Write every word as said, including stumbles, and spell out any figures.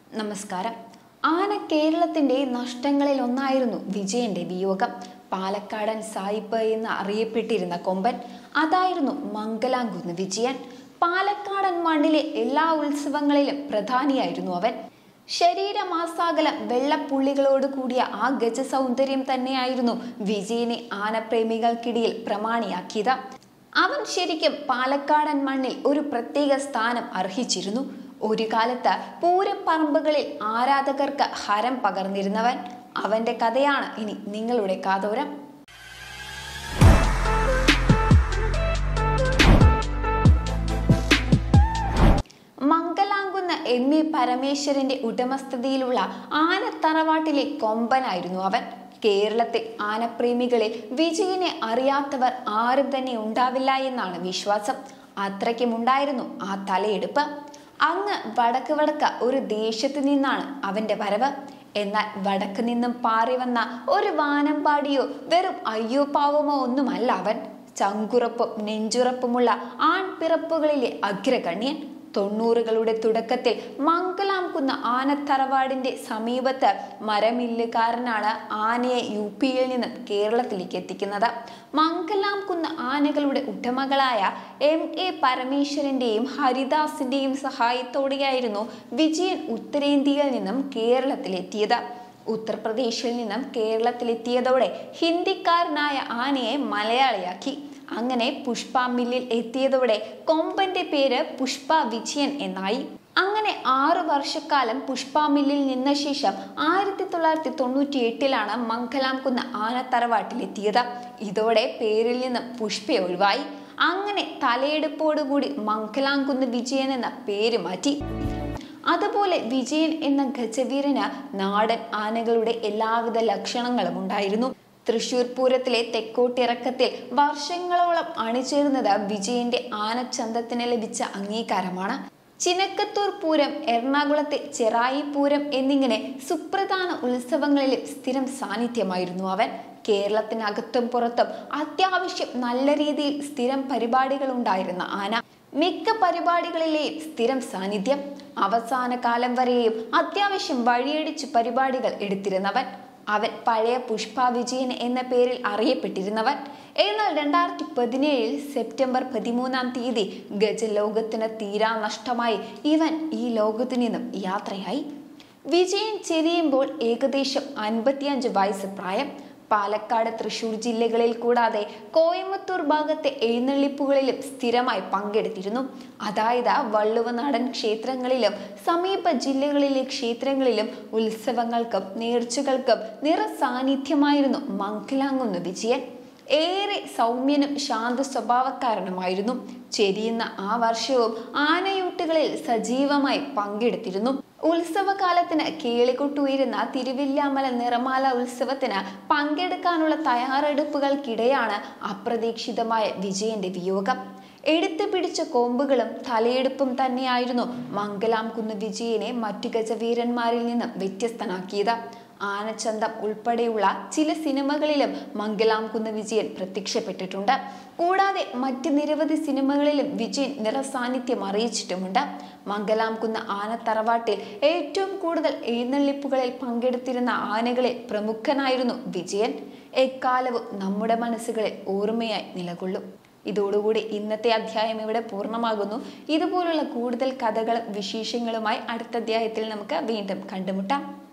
നമസ്കാരം. ആന കേരളത്തിന്റെ നഷ്ടങ്ങളിൽ ഒന്നായിരുന്നു വിജയന്റെ വിയോഗം. പാലക്കാടൻ സായിപ്പ് എന്ന് അറിയപ്പെട്ടിരുന്ന കൊമ്പൻ അതായിരുന്നു മംഗലാംകുന്ന് വിജയൻ. പാലക്കാടൻ മണ്ണിലെ എല്ലാ ഉത്സവങ്ങളിലും പ്രധാനിയായിരുന്നു അവൻ. ശരീരമാസാകലം വെള്ളപ്പുള്ളികളോട് കൂടിയ ആ ഗജ സൗന്ദര്യം തന്നെയായിരുന്നു വിജയനെ ആനപ്രേമികൾക്കിടയിൽ പ്രമാണിയാക്കിയത്. അവൻ ശരിക്കും പാലക്കാടൻ മണ്ണിൽ ഒരു പ്രത്യേക സ്ഥാനം അർഹിച്ചിരുന്നു. ഒരു കാലത്ത് പൂരപ്പറമ്പുകളിൽ ആരാധകർക്ക് ഹരം പകർന്നിരുന്നവൻ. അവന്റെ കഥയാണ് ഇനി നിങ്ങളുടെ കാതോരം. മംഗലാംകുന്ന് എം എ പരമേശ്വരന്റെ ഉടമസ്ഥതയിലുള്ള ആനത്തറവാട്ടിലെ കൊമ്പനായിരുന്നു അവൻ. കേരളത്തെ ആനപ്രേമികളിൽ വിജയനെ അറിയാത്തവർ ആരും തന്നെ ഉണ്ടാവില്ല എന്നാണ് വിശ്വാസം. അത്രയ്ക്കുമുണ്ടായിരുന്നു ആ തലയെടുപ്പ്. അങ്ങ് വടക്ക് വടക്ക ഒരു ദേശത്ത് നിന്നാണ് അവന്റെ വരവ്. എന്നാൽ വടക്ക് നിന്നും പാറി വന്ന ഒരു വാനമ്പാടിയോ വെറും അയ്യോ പാവമോ ഒന്നുമല്ല അവൻ. ചങ്കുറപ്പും നെഞ്ചുറപ്പുമുള്ള ആൺപിറപ്പുകളിലെ അഗ്രഗണ്യൻ. തൊണ്ണൂറുകളുടെ തുടക്കത്തിൽ മംഗലാംകുന്ന് ആനത്തറവാടിന്റെ സമീപത്ത് മരമില്ലുകാരനാണ് ആനയെ യു പിയിൽ നിന്നും കേരളത്തിലേക്ക് എത്തിക്കുന്നത്. മംഗലാംകുന്ന് ആനകളുടെ ഉടമകളായ എം എ പരമേശ്വരന്റെയും ഹരിദാസിന്റെയും സഹായത്തോടെയായിരുന്നു വിജയൻ ഉത്തരേന്ത്യയിൽ നിന്നും കേരളത്തിലെത്തിയത്. ഉത്തർപ്രദേശിൽ നിന്നും കേരളത്തിലെത്തിയതോടെ ഹിന്ദിക്കാരനായ ആനയെ മലയാളിയാക്കി. അങ്ങനെ പുഷ്പ മില്ലിൽ എത്തിയതോടെ കൊമ്പന്റെ പേര് പുഷ്പ വിജയൻ എന്നായി. അങ്ങനെ ആറു വർഷക്കാലം പുഷ്പ മില്ലിൽ നിന്ന ശേഷം ആയിരത്തി തൊള്ളായിരത്തി തൊണ്ണൂറ്റി എട്ടിലാണ് മംഗലാംകുന്ന് ആനത്തറവാട്ടിലെത്തിയത്. ഇതോടെ പേരിൽ നിന്നും പുഷ്പ ഒഴിവായി. അങ്ങനെ തലയെടുപ്പോടുകൂടി മംഗലാംകുന്ന് വിജയൻ എന്ന പേര് മാറ്റി. അതുപോലെ വിജയൻ എന്ന ഗജവീരന് നാടൻ ആനകളുടെ എല്ലാവിധ ലക്ഷണങ്ങളും ഉണ്ടായിരുന്നു. തൃശൂർ പൂരത്തിലെ തെക്കോട്ടിറക്കത്തിൽ വർഷങ്ങളോളം അണിചേർന്നത് വിജയന്റെ ആനച്ചന്തത്തിന് ലഭിച്ച അംഗീകാരമാണ്. ചിനക്കത്തൂർ പൂരം, എറണാകുളത്തെ ചെറായി പൂരം എന്നിങ്ങനെ സുപ്രധാന ഉത്സവങ്ങളിലും സ്ഥിരം സാന്നിധ്യമായിരുന്നു അവൻ. കേരളത്തിനകത്തും പുറത്തും അത്യാവശ്യം നല്ല രീതിയിൽ സ്ഥിരം പരിപാടികൾ ഉണ്ടായിരുന്ന ആന. മിക്ക പരിപാടികളിലെയും സ്ഥിരം സാന്നിധ്യം. അവസാന കാലം വരെയും അത്യാവശ്യം വഴിയടിച്ച് പരിപാടികൾ എടുത്തിരുന്നവൻ. അവൻ പഴയ പുഷ്പ വിജയൻ എന്ന പേരിൽ അറിയപ്പെട്ടിരുന്നവൻ. എന്നാൽ രണ്ടായിരത്തി പതിനേഴിൽ സെപ്റ്റംബർ പതിമൂന്നാം തീയതി ഗജലോകത്തിന് തീരാ നഷ്ടമായി ഇവൻ ഈ ലോകത്തു നിന്നും യാത്രയായി. വിജയൻ ചെരിയുമ്പോൾ ഏകദേശം അൻപത്തിയഞ്ച് വയസ്സ് പ്രായം. പാലക്കാട്, തൃശൂർ ജില്ലകളിൽ കൂടാതെ കോയമ്പത്തൂർ ഭാഗത്തെ എഴുന്നള്ളിപ്പുകളിലും സ്ഥിരമായി പങ്കെടുത്തിരുന്നു. അതായത് വള്ളുവനാടൻ ക്ഷേത്രങ്ങളിലും സമീപ ജില്ലകളിലെ ക്ഷേത്രങ്ങളിലും ഉത്സവങ്ങൾക്കും നേർച്ചകൾക്കും നിറ സാന്നിധ്യമായിരുന്നു മംഗലാംകുന്ന് വിജയൻ. ഏറെ സൗമ്യനും ശാന്ത സ്വഭാവക്കാരനുമായിരുന്നു. ചെരിയുന്ന ആ വർഷവും ആനയൂട്ടുകളിൽ സജീവമായി പങ്കെടുത്തിരുന്നു. ഉത്സവകാലത്തിന് കേളികൊട്ടുയരുന്ന തിരുവില്ലാമല നിറമാല ഉത്സവത്തിന് പങ്കെടുക്കാനുള്ള തയ്യാറെടുപ്പുകൾക്കിടെയാണ് അപ്രതീക്ഷിതമായ വിജയന്റെ വിയോഗം. എടുത്തു പിടിച്ച കൊമ്പുകളും തലയെടുപ്പും തന്നെയായിരുന്നു മംഗലാംകുന്ന് വിജയനെ മറ്റു ഗജവീരന്മാരിൽ നിന്നും വ്യത്യസ്തനാക്കിയത്. ആനച്ചന്തം ഉൾപ്പെടെയുള്ള ചില സിനിമകളിലും മംഗലാംകുന്ന് വിജയൻ പ്രത്യക്ഷപ്പെട്ടിട്ടുണ്ട്. കൂടാതെ മറ്റ് നിരവധി സിനിമകളിലും വിജയൻ നിറസാന്നിധ്യം അറിയിച്ചിട്ടുമുണ്ട്. മംഗലാംകുന്ന് ആനത്തറവാട്ടിൽ ഏറ്റവും കൂടുതൽ എഴുന്നള്ളിപ്പുകളിൽ പങ്കെടുത്തിരുന്ന ആനകളിൽ പ്രമുഖനായിരുന്നു വിജയൻ. എക്കാലവും നമ്മുടെ മനസ്സുകളിൽ ഓർമ്മയായി നിലകൊള്ളും. ഇതോടുകൂടി ഇന്നത്തെ അധ്യായം ഇവിടെ പൂർണ്ണമാകുന്നു. ഇതുപോലുള്ള കൂടുതൽ കഥകളും വിശേഷങ്ങളുമായി അടുത്ത അധ്യായത്തിൽ നമുക്ക് വീണ്ടും കണ്ടുമുട്ടാം.